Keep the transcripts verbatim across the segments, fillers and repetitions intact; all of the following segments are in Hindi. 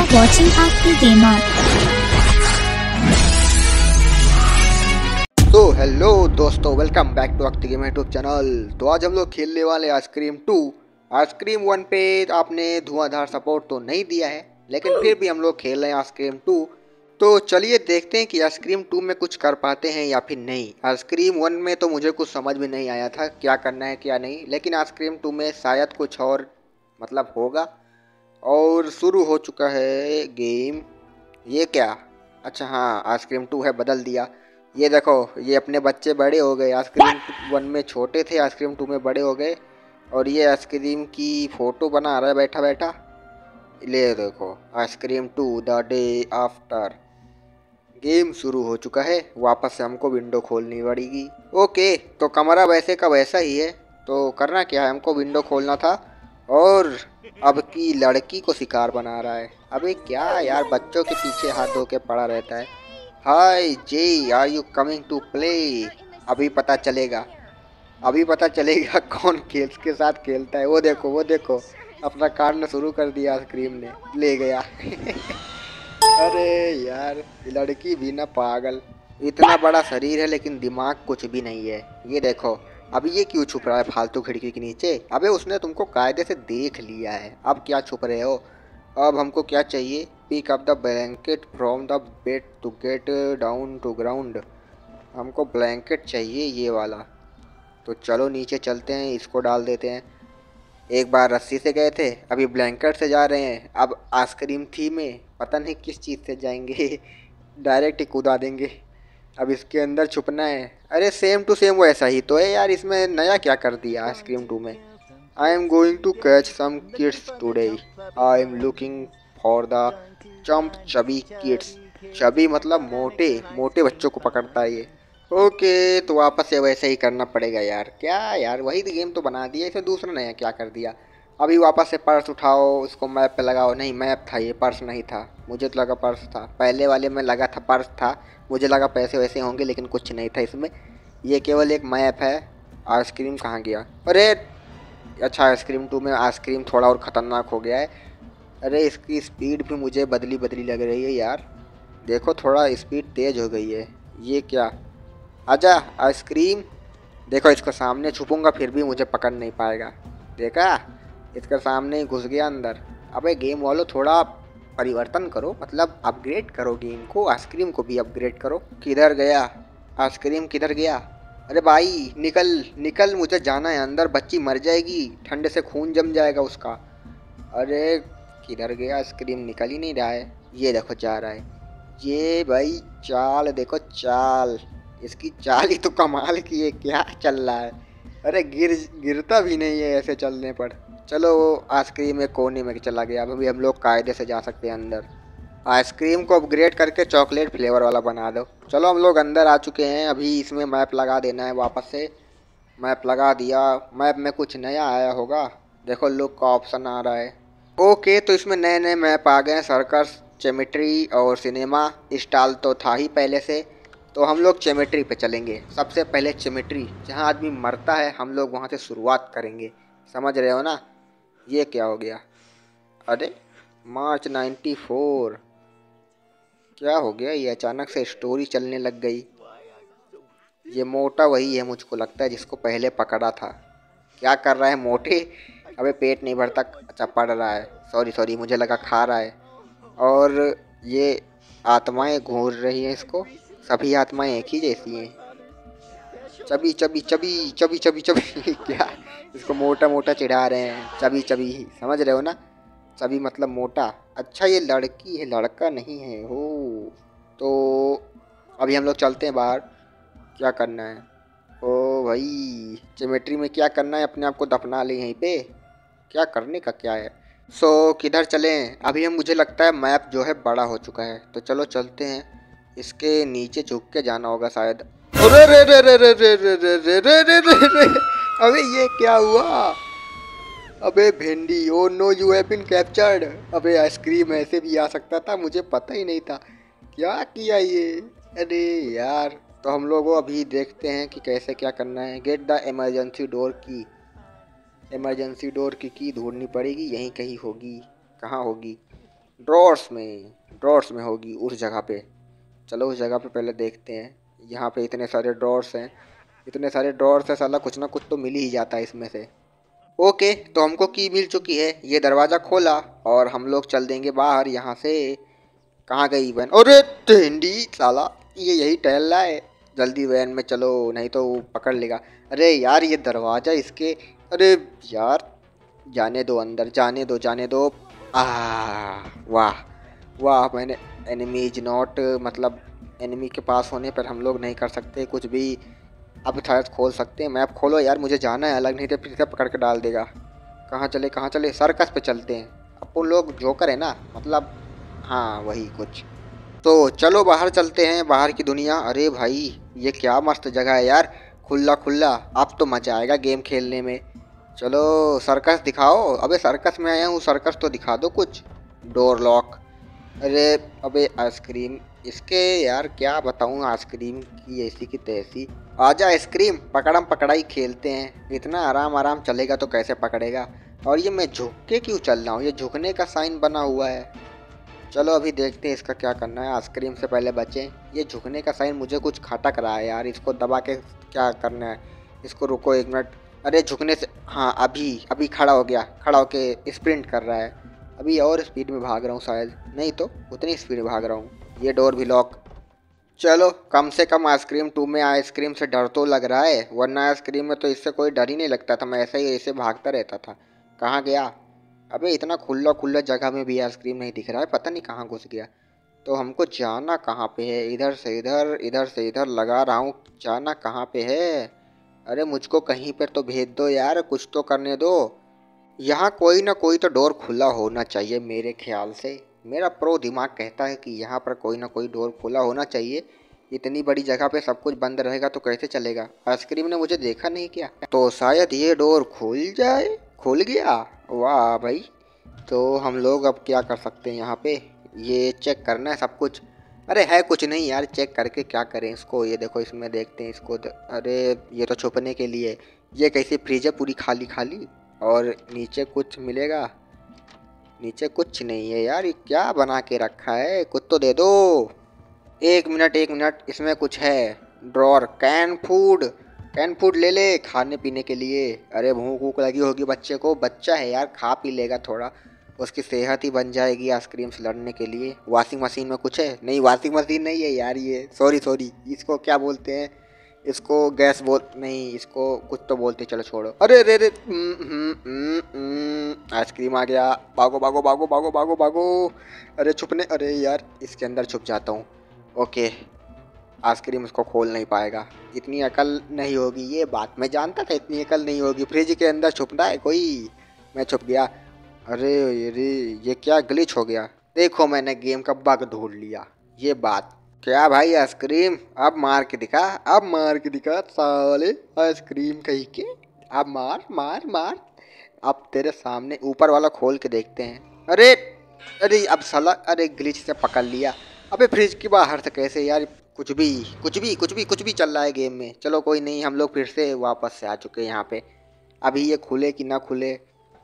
are watching Aarti Gamer. तो हेलो दोस्तों, welcome back to Aarti gamer YouTube channel. तो आज हम लोग खेलने वाले आइसक्रीम टू। आइसक्रीम वन पे आपने धुआंधार सपोर्ट तो नहीं दिया है, लेकिन फिर भी हम लोग खेल रहे हैं आइसक्रीम टू। तो चलिए देखते हैं कि आइसक्रीम टू में कुछ कर पाते हैं या फिर नहीं। आइसक्रीम वन में तो मुझे कुछ समझ में नहीं आया था क्या करना है क्या नहीं, लेकिन आइसक्रीम टू में शायद कुछ और मतलब होगा। और शुरू हो चुका है गेम। ये क्या? अच्छा हाँ, आइसक्रीम टू है, बदल दिया। ये देखो, ये अपने बच्चे बड़े हो गए। आइसक्रीम वन में छोटे थे, आइसक्रीम टू में बड़े हो गए। और ये आइसक्रीम की फ़ोटो बना रहा है बैठा बैठा। ले देखो, ice cream two the day after. Game शुरू हो चुका है। वापस से हमको विंडो खोलनी पड़ेगी। ओके, तो कमरा वैसे का वैसा ही है। तो करना क्या है, हमको विंडो खोलना था। और अब की लड़की को शिकार बना रहा है। अबे क्या यार, बच्चों के पीछे हाथ धो के पड़ा रहता है। Hi J, are you coming to play? अभी पता चलेगा, अभी पता चलेगा कौन खेल के साथ खेलता है। वो देखो वो देखो, अपना काटना शुरू कर दिया, आइसक्रीम ने ले गया। अरे यार, लड़की भी ना पागल। इतना बड़ा शरीर है लेकिन दिमाग कुछ भी नहीं है। ये देखो, अभी ये क्यों छुप रहा है फालतू खिड़की के नीचे? अबे उसने तुमको कायदे से देख लिया है, अब क्या छुप रहे हो? अब हमको क्या चाहिए? Pick up the blanket from the bed to get down to ground. हमको ब्लैंकेट चाहिए, ये वाला। तो चलो नीचे चलते हैं, इसको डाल देते हैं। एक बार रस्सी से गए थे, अभी ब्लैंकेट से जा रहे हैं। अब आइसक्रीम थी में पता नहीं किस चीज़ से जाएंगे। डायरेक्ट ही कूदा देंगे। अब इसके अंदर छुपना है। अरे सेम टू सेम वैसा ही तो है यार, इसमें नया क्या कर दिया आइसक्रीम टू में? I am going to catch some kids today. I am looking for the champ chubby kids. Chubby मतलब मोटे मोटे बच्चों को पकड़ता है ये। ओके, तो वापस से वैसे ही करना पड़ेगा यार। क्या यार, वही तो गेम तो बना दिया, इसे दूसरा नया क्या कर दिया? अभी वापस से पर्स उठाओ, उसको मैप पे लगाओ। नहीं, मैप था ये, पर्स नहीं था। मुझे तो लगा पर्स था, पहले वाले में लगा था पर्स था। मुझे लगा पैसे वैसे होंगे, लेकिन कुछ नहीं था इसमें। ये केवल एक मैप है। आइसक्रीम कहाँ गया? अरे अच्छा, आइसक्रीम टू में आइसक्रीम थोड़ा और ख़तरनाक हो गया है। अरे इसकी स्पीड भी मुझे बदली बदली लग रही है यार। देखो, थोड़ा स्पीड तेज़ हो गई है। ये क्या? आजा आइसक्रीम। देखो, इसको सामने छुपूंगा फिर भी मुझे पकड़ नहीं पाएगा। देखा, इसके सामने ही घुस गया अंदर। अबे गेम वालों, थोड़ा परिवर्तन करो, मतलब अपग्रेड करो गेम को, आइसक्रीम को भी अपग्रेड करो। किधर गया आइसक्रीम, किधर गया? अरे भाई निकल निकल, मुझे जाना है अंदर। बच्ची मर जाएगी, ठंडे से खून जम जाएगा उसका। अरे किधर गया आइसक्रीम? निकल ही नहीं रहा है। ये देखो जा रहा है। ये भाई चाल देखो, चाल इसकी चाल ही तो कमाल की है। क्या चल रहा है? अरे गिर गिरता भी नहीं है ऐसे चलने पर। चलो, आइसक्रीम एक कोने में चला गया। अब अभी हम लोग कायदे से जा सकते हैं अंदर। आइसक्रीम को अपग्रेड करके चॉकलेट फ्लेवर वाला बना दो। चलो, हम लोग अंदर आ चुके हैं। अभी इसमें मैप लगा देना है वापस से। मैप लगा दिया। मैप में कुछ नया आया होगा। देखो, लुक का ऑप्शन आ रहा है। ओके, तो इसमें नए नए मैप आ गए हैं। सर्कस, जेमेट्री और सिनेमा स्टॉल तो था ही पहले से। तो हम लोग जेमेट्री पे चलेंगे। सबसे पहले जेमेट्री, जहाँ आदमी मरता है हम लोग वहाँ से शुरुआत करेंगे। समझ रहे हो ना? ये क्या हो गया? अरे मार्च नाइन्टी फोर, क्या हो गया? ये अचानक से स्टोरी चलने लग गई। ये मोटा वही है, मुझको लगता है, जिसको पहले पकड़ा था। क्या कर रहा है मोटे? अबे पेट नहीं भरता। अच्छा, पढ़ रहा है। सॉरी सॉरी, मुझे लगा खा रहा है। और ये आत्माएं घूर रही हैं इसको। सभी आत्माएं एक ही जैसी हैं। Chubby chubby chubby chubby chubby chubby. क्या इसको मोटा मोटा चिढ़ा रहे हैं? चबी चबी, समझ रहे हो ना? चबी मतलब मोटा। अच्छा, ये लड़की है, लड़का नहीं है। हो तो अभी हम लोग चलते हैं बाहर। क्या करना है? ओ भाई, ज्योमेट्री में क्या करना है? अपने आप को दफना ले यहीं पे। क्या करने का क्या है? सो so, किधर चलें? अभी हम, मुझे लगता है मैप जो है बड़ा हो चुका है, तो चलो चलते हैं। इसके नीचे झुक के जाना होगा शायद। अरे रे रे रे रे रे रे रे रे रे रे रे रे, अबे ये क्या हुआ? अबे भिंडी, oh no you have been captured. अबे आइसक्रीम ऐसे भी आ सकता था, मुझे पता ही नहीं था। क्या किया ये? अरे यार, तो हम लोगों अभी देखते हैं कि कैसे क्या करना है। Get the emergency door key. Emergency door की की ढूंढनी पड़ेगी, यहीं कहीं होगी। कहाँ होगी? ड्रॉर्स में ड्रॉर्स में होगी उस जगह पे। चलो उस जगह पे पहले देखते हैं। यहाँ पे इतने सारे ड्रॉर्स हैं, इतने सारे ड्रॉर्स है, साला कुछ ना कुछ तो मिल ही जाता है इसमें से। ओके, तो हमको की मिल चुकी है। ये दरवाज़ा खोला और हम लोग चल देंगे बाहर यहाँ से। कहाँ गई वैन? अरे टेंडी साला, ये यही टहल रहा है। जल्दी वैन में चलो नहीं तो वो पकड़ लेगा। अरे यार ये दरवाज़ा इसके, अरे यार जाने दो अंदर, जाने दो जाने दो। आ वाह वाह, मैंने एनिमीज नॉट, मतलब एनिमी के पास होने पर हम लोग नहीं कर सकते कुछ भी। अब शायद खोल सकते हैं। मैप खोलो यार, मुझे जाना है अलग, नहीं तो फिर से पकड़ के डाल देगा। कहाँ चले कहाँ चले? सर्कस पे चलते हैं। अपन लोग जोकर है ना, मतलब हाँ वही कुछ। तो चलो बाहर चलते हैं, बाहर की दुनिया। अरे भाई ये क्या मस्त जगह है यार, खुला खुला। अब तो मज़ा आएगा गेम खेलने में। चलो सर्कस दिखाओ। अबे सर्कस में आया हूँ, सर्कस तो दिखा दो कुछ। Door lock. अरे अबे आइसक्रीम, इसके यार क्या बताऊँ, आइसक्रीम की ऐसी की तैसी। आजा आइसक्रीम, पकड़म पकड़ाई खेलते हैं। इतना आराम आराम चलेगा तो कैसे पकड़ेगा। और ये मैं झुक के क्यों चल रहा हूँ? ये झुकने का साइन बना हुआ है। चलो अभी देखते हैं इसका क्या करना है। आइसक्रीम से पहले बचें। ये झुकने का साइन मुझे कुछ खटक रहा है यार, इसको दबा के क्या करना है। इसको रुको एक मिनट। अरे झुकने से, हाँ अभी अभी खड़ा हो गया, खड़ा होके स्प्रिंट कर रहा है। अभी और स्पीड में भाग रहा हूँ शायद, नहीं तो उतनी स्पीड में भाग रहा हूँ। ये डोर भी लॉक। चलो कम से कम आइसक्रीम टू में आइसक्रीम से डर तो लग रहा है, वरना आइसक्रीम में तो इससे कोई डर ही नहीं लगता था। मैं ऐसे ही ऐसे भागता रहता था। कहाँ गया? अबे इतना खुला खुला जगह में भी आइसक्रीम नहीं दिख रहा है, पता नहीं कहाँ घुस गया। तो हमको जाना कहाँ पे है? इधर से इधर, इधर से इधर लगा रहा हूँ, जाना कहाँ पे है? अरे मुझको कहीं पर तो भेज दो यार, कुछ तो करने दो। यहाँ कोई ना कोई तो डोर खुला होना चाहिए मेरे ख्याल से। मेरा प्रो दिमाग कहता है कि यहाँ पर कोई ना कोई डोर खुला होना चाहिए। इतनी बड़ी जगह पे सब कुछ बंद रहेगा तो कैसे चलेगा? आइसक्रीम ने मुझे देखा नहीं क्या? तो शायद ये डोर खुल जाए। खुल गया, वाह भाई। तो हम लोग अब क्या कर सकते हैं यहाँ पे? ये चेक करना है सब कुछ। अरे है कुछ नहीं यार, चेक करके क्या करें इसको। ये देखो इसमें देखते हैं इसको। अरे ये तो छुपने के लिए। ये कैसी फ्रिज है पूरी खाली खाली, और नीचे कुछ मिलेगा? नीचे कुछ नहीं है यार, ये क्या बना के रखा है? कुछ तो दे दो। एक मिनट एक मिनट, इसमें कुछ है। Drawer, can food. Can food ले ले खाने पीने के लिए। अरे भूख भूख लगी होगी बच्चे को, बच्चा है यार, खा पी लेगा थोड़ा, उसकी सेहत ही बन जाएगी आइसक्रीम से लड़ने के लिए। वॉशिंग मशीन में कुछ है? नहीं वॉशिंग मशीन नहीं है यार ये, सॉरी सॉरी। इसको क्या बोलते हैं? इसको गैस बोल, नहीं इसको कुछ तो बोलते, चलो छोड़ो। अरे रे रे, आइसक्रीम आ गया। भागो भागो भागो भागो भागो भागो। अरे छुपने, अरे यार इसके अंदर छुप जाता हूँ। ओके, आइसक्रीम इसको खोल नहीं पाएगा, इतनी अकल नहीं होगी। ये बात मैं जानता था, इतनी अकल नहीं होगी। फ्रिज के अंदर छुपना है कोई, मैं छुप गया। अरे अरे ये क्या ग्लिच हो गया? देखो मैंने गेम का बग ढूंढ लिया। ये बात क्या भाई? आइसक्रीम अब मार के दिखा, अब मार के दिखा साले आइसक्रीम कहीं के। अब मार मार मार, अब तेरे सामने ऊपर वाला खोल के देखते हैं। अरे अरे अब साला, अरे ग्लिच से पकड़ लिया। अबे फ्रिज के बाहर से कैसे यार? कुछ भी कुछ भी कुछ भी कुछ भी चल रहा है गेम में। चलो कोई नहीं, हम लोग फिर से वापस से आ चुके हैं यहाँ पे। अभी ये खुले कि ना खुले,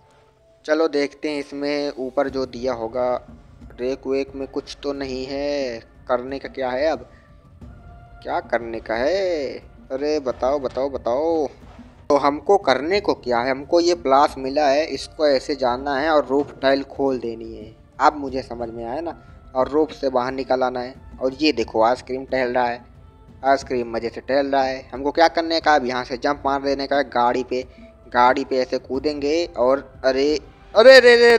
चलो देखते हैं। इसमें ऊपर जो दिया होगा, रेक वेक में कुछ तो नहीं है। करने का क्या है अब? क्या करने का है? अरे बताओ बताओ बताओ। तो हमको करने को क्या है? हमको ये प्लास मिला है, इसको ऐसे जाना है और रूफ टाइल खोल देनी है। अब मुझे समझ में आया ना। और रूफ से बाहर निकल आना है। और ये देखो आइसक्रीम टहल रहा है, आइसक्रीम मज़े से टहल रहा है। हमको क्या करने का? अब यहाँ से जंप मार देने का है गाड़ी पे। गाड़ी पे ऐसे कूदेंगे और अरे अरे रे रे,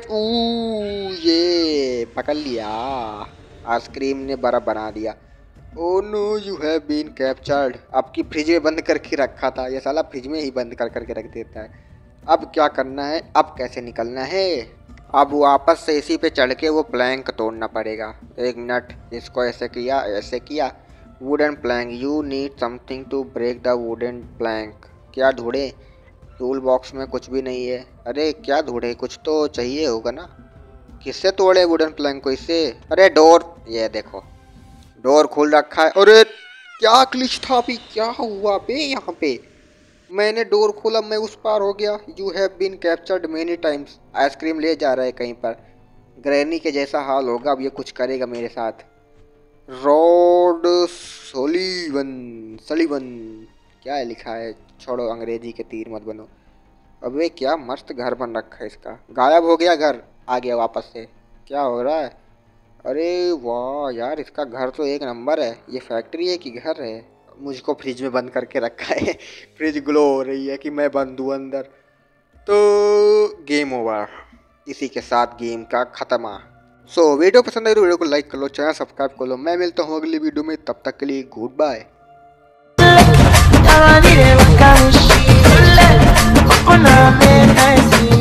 ऊ ये पकड़ लिया। आइसक्रीम ने बर्फ बना दिया। Oh no, you have been captured. आपकी फ्रिज में बंद करके रखा था, ये साला फ्रिज में ही बंद कर करके रख देता है। अब क्या करना है? अब कैसे निकलना है? अब वापस से इसी पे चढ़ के वो प्लैंक तोड़ना पड़ेगा। एक मिनट, इसको ऐसे किया ऐसे किया। Wooden plank, you need something to break the wooden plank. क्या ढूंढे? टूल बॉक्स में कुछ भी नहीं है। अरे क्या ढूंढे? कुछ तो चाहिए होगा ना। किससे तोड़े वुडन प्लैंक को? इससे। अरे डोर, ये देखो डोर खुल रखा है। अरे क्या ग्लिच था अभी? क्या हुआ बे यहाँ पे? मैंने डोर खोला, मैं उस पार हो गया। You have been captured many times. Ice cream ले जा रहा है कहीं पर। ग्रैनी के जैसा हाल होगा अब ये कुछ करेगा मेरे साथ। रॉड सोलीवन सलीवन क्या है लिखा है, छोड़ो अंग्रेजी के तीर मत बनो। अबे क्या मस्त घर बन रखा है इसका। गायब हो गया घर, आ गया वापस से। क्या हो रहा है? अरे वाह यार, इसका घर तो एक नंबर है। ये फैक्ट्री है कि घर है? मुझको फ्रिज में बंद करके रखा है। फ्रिज ग्लो हो रही है कि मैं बंद हूँ अंदर। तो गेम ओवर, इसी के साथ गेम का खत्म। सो so, वीडियो पसंद आई तो वीडियो को लाइक कर लो, चैनल सब्सक्राइब कर लो। मैं मिलता हूँ अगली वीडियो में, तब तक के लिए गुड बाय।